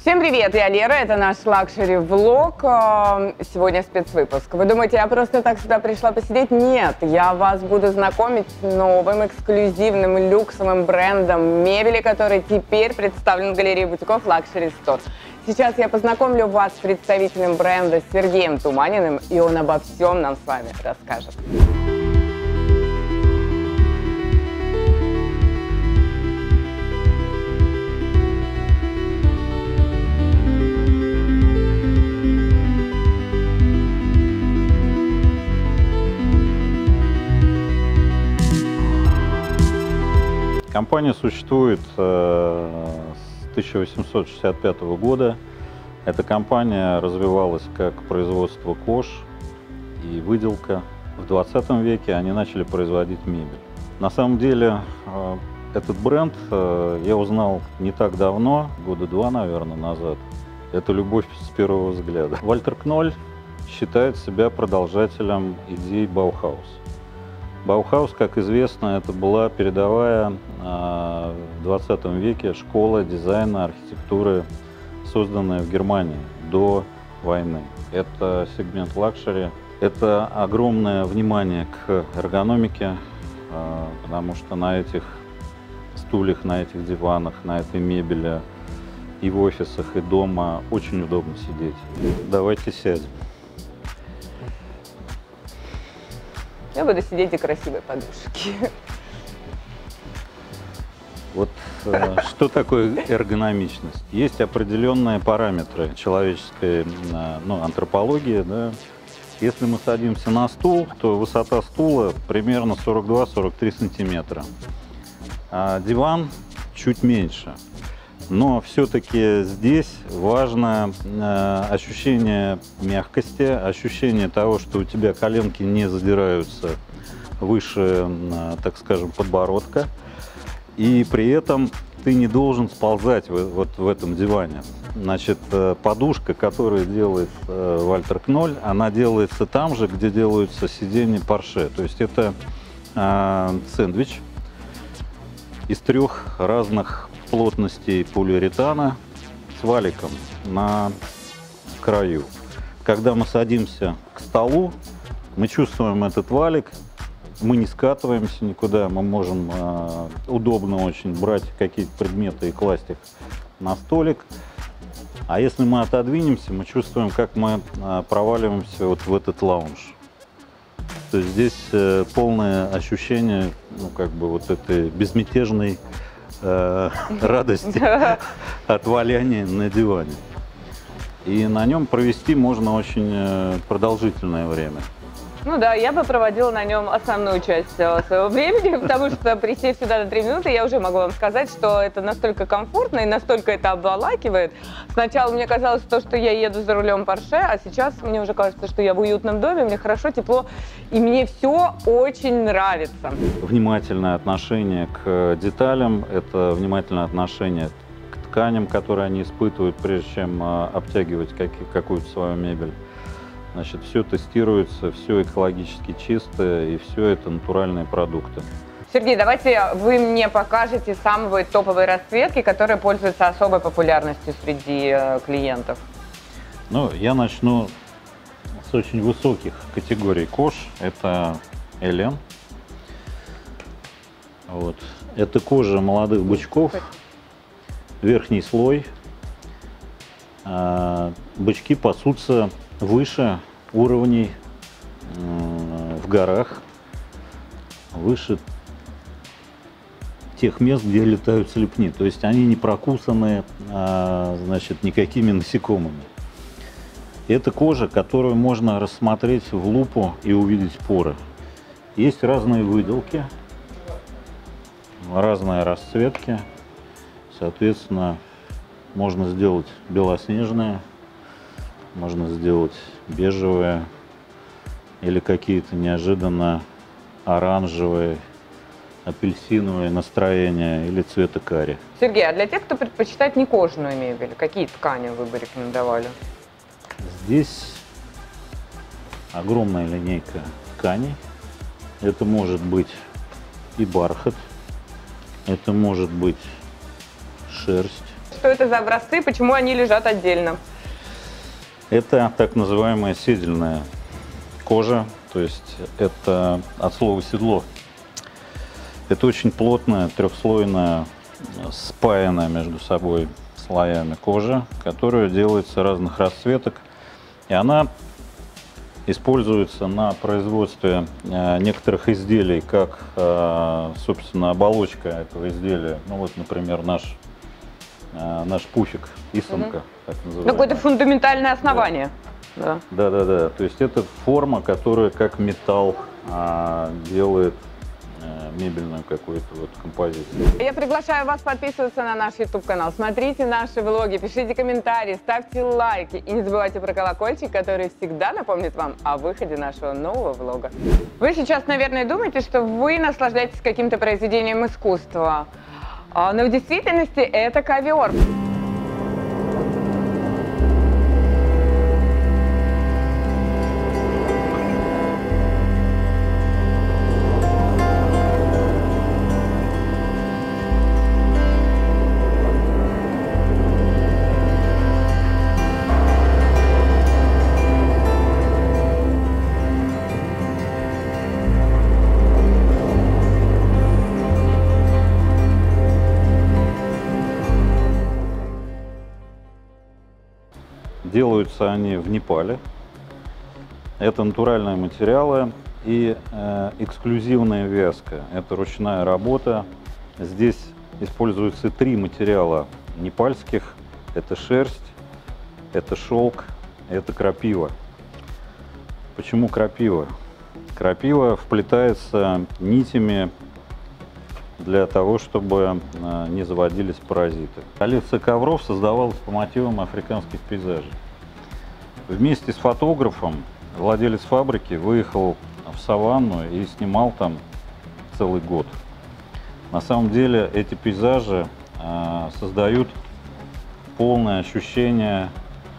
Всем привет, я Лера, это наш лакшери-влог. Сегодня спецвыпуск. Вы думаете, я просто так сюда пришла посидеть? Нет, я вас буду знакомить с новым эксклюзивным люксовым брендом мебели, который теперь представлен в галерее бутиков Luxury Store. Сейчас я познакомлю вас с представителем бренда Сергеем Туманиным, и он обо всем нам с вами расскажет. Компания существует с 1865 года. Эта компания развивалась как производство кож и выделка. В 20 веке они начали производить мебель. На самом деле этот бренд я узнал не так давно, года два, наверное, назад. Это любовь с первого взгляда. Вальтер Кноль считает себя продолжателем идей Баухаус. Баухаус, как известно, это была передовая в 20 веке школа дизайна, архитектуры, созданная в Германии до войны. Это сегмент лакшери. Это огромное внимание к эргономике, потому что на этих стульях, на этих диванах, на этой мебели и в офисах, и дома очень удобно сидеть. Давайте сядем. Я буду сидеть и красивой подушки. Вот что такое эргономичность? Есть определенные параметры человеческой антропологии. Да? Если мы садимся на стул, то высота стула примерно 42-43 сантиметра. А диван чуть меньше. Но все-таки здесь важно ощущение мягкости, ощущение того, что у тебя коленки не задираются выше, так скажем, подбородка. И при этом ты не должен сползать вот в этом диване. Значит, подушка, которую делает Вальтер Кноль, она делается там же, где делаются сиденья Порше. То есть это сэндвич из трех разных плотностей полиуретана с валиком на краю. Когда мы садимся к столу, мы чувствуем этот валик, мы не скатываемся никуда, мы можем удобно очень брать какие-то предметы и класть их на столик. А если мы отодвинемся, мы чувствуем, как мы проваливаемся вот в этот лаунж. То есть здесь полное ощущение, вот этой безмятежной радости от валяния на диване. И на нем провести можно очень продолжительное время. Ну да, я бы проводила на нем основную часть своего времени, потому что присев сюда на 3 минуты, я уже могу вам сказать, что это настолько комфортно и настолько это обволакивает. Сначала мне казалось, что я еду за рулем Порше, а сейчас мне уже кажется, что я в уютном доме, мне хорошо, тепло, и мне все очень нравится. Внимательное отношение к деталям, это внимательное отношение к тканям, которые они испытывают, прежде чем обтягивать какую-то свою мебель. Значит, все тестируется, все экологически чистое, и все это натуральные продукты. Сергей, давайте вы мне покажете самые топовые расцветки, которые пользуются особой популярностью среди клиентов. Ну, я начну с очень высоких категорий кож. Это Элен. Вот. Это кожа молодых бычков, верхний слой. Бычки пасутся выше уровней в горах, выше тех мест, где летают слепни. То есть они не прокусаны, никакими насекомыми. Это кожа, которую можно рассмотреть в лупу и увидеть поры. Есть разные выделки, разные расцветки. Соответственно, можно сделать белоснежные, можно сделать бежевые или какие-то неожиданно оранжевые, апельсиновые настроения или цвета карри. Сергей, а для тех, кто предпочитает не кожаную мебель, какие ткани вы бы рекомендовали? Здесь огромная линейка тканей. Это может быть и бархат, это может быть шерсть. что это за образцы, почему они лежат отдельно? Это так называемая седельная кожа, то есть это от слова седло. Это очень плотная, трехслойная, спаянная между собой слоями кожа, которая делается разных расцветок, и она используется на производстве некоторых изделий, как, собственно, оболочка этого изделия. Ну вот, например, наш пуфик, исомка, так называемая. Какое-то фундаментальное основание. Да. Да. То есть это форма, которая как металл делает мебельную какую-то вот композицию. Я приглашаю вас подписываться на наш YouTube-канал, смотрите наши влоги, пишите комментарии, ставьте лайки и не забывайте про колокольчик, который всегда напомнит вам о выходе нашего нового влога. Вы сейчас, наверное, думаете, что вы наслаждаетесь каким-то произведением искусства, но в действительности это ковер. Делаются они в Непале. Это натуральные материалы и эксклюзивная вязка. Это ручная работа. Здесь используются 3 материала непальских. Это шерсть, это шелк, это крапива. Почему крапива? Крапива вплетается нитями для того, чтобы не заводились паразиты. Коллекция ковров создавалась по мотивам африканских пейзажей. Вместе с фотографом владелец фабрики выехал в саванну и снимал там целый год. На самом деле эти пейзажи создают полное ощущение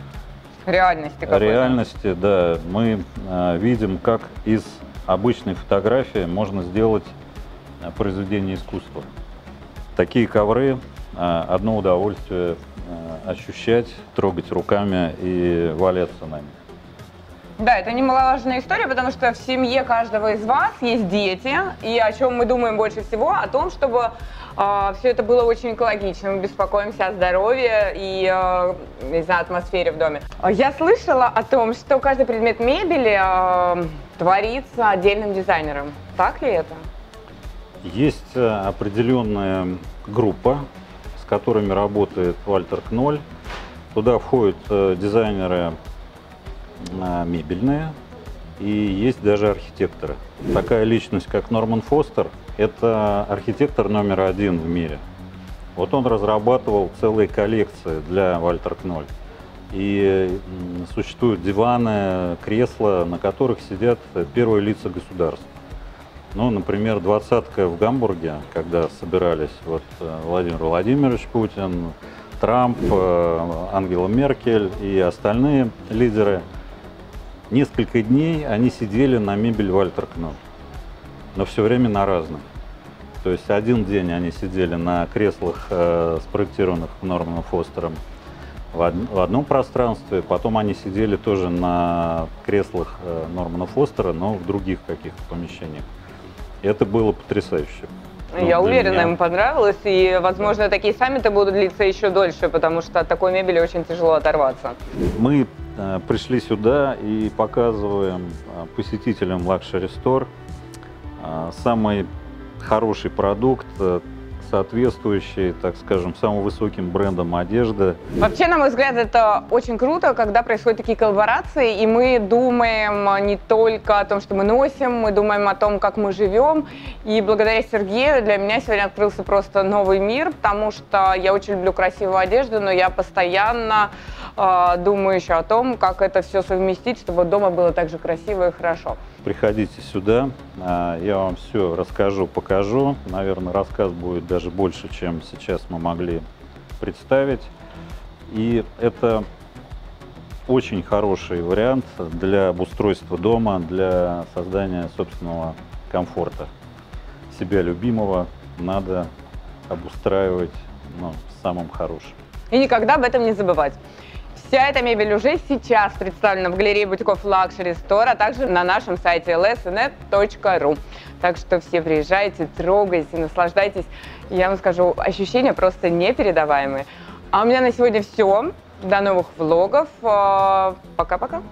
реальности. Да. Мы видим, как из обычной фотографии можно сделать произведение искусства. Такие ковры одно удовольствие ощущать, трогать руками и валяться на них. Да, это немаловажная история, потому что в семье каждого из вас есть дети, и о чем мы думаем больше всего, о том, чтобы все это было очень экологично. Мы беспокоимся о здоровье и из-за атмосферы в доме. Я слышала о том, что каждый предмет мебели творится отдельным дизайнером. Так ли это? Есть определенная группа, с которыми работает Вальтер Кноль. Туда входят дизайнеры мебельные и есть даже архитекторы. Такая личность, как Норман Фостер, это архитектор номер 1 в мире. Вот он разрабатывал целые коллекции для Вальтер Кноль. И существуют диваны, кресла, на которых сидят первые лица государств. Ну, например, 20-ка в Гамбурге, когда собирались вот Владимир Владимирович Путин, Трамп, Ангела Меркель и остальные лидеры, несколько дней они сидели на мебель Вальтер Кноль, но все время на разном. То есть один день они сидели на креслах, спроектированных Норманом Фостером в одном пространстве, потом они сидели тоже на креслах Нормана Фостера, но в других каких-то помещениях. Это было потрясающе. Я уверена, им понравилось, и, возможно, такие саммиты будут длиться еще дольше, потому что от такой мебели очень тяжело оторваться. Мы пришли сюда и показываем посетителям Luxury Store самый хороший продукт, соответствующий, так скажем, самым высоким брендам одежды. Вообще, на мой взгляд, это очень круто, когда происходят такие коллаборации, и мы думаем не только о том, что мы носим, мы думаем о том, как мы живем. И благодаря Сергею для меня сегодня открылся просто новый мир, потому что я очень люблю красивую одежду, но я постоянно думаю еще о том, как это все совместить, чтобы дома было так же красиво и хорошо. Приходите сюда, я вам все расскажу, покажу. Наверное, рассказ будет даже больше, чем сейчас мы могли представить. И это очень хороший вариант для обустройства дома, для создания собственного комфорта. Себя любимого надо обустраивать самым хорошим. и никогда об этом не забывать. Вся эта мебель уже сейчас представлена в галерее бутиков Luxury Store, а также на нашем сайте lsnet.ru. Так что все приезжайте, трогайте, наслаждайтесь. Я вам скажу, ощущения просто непередаваемые. А у меня на сегодня все. До новых влогов. Пока-пока.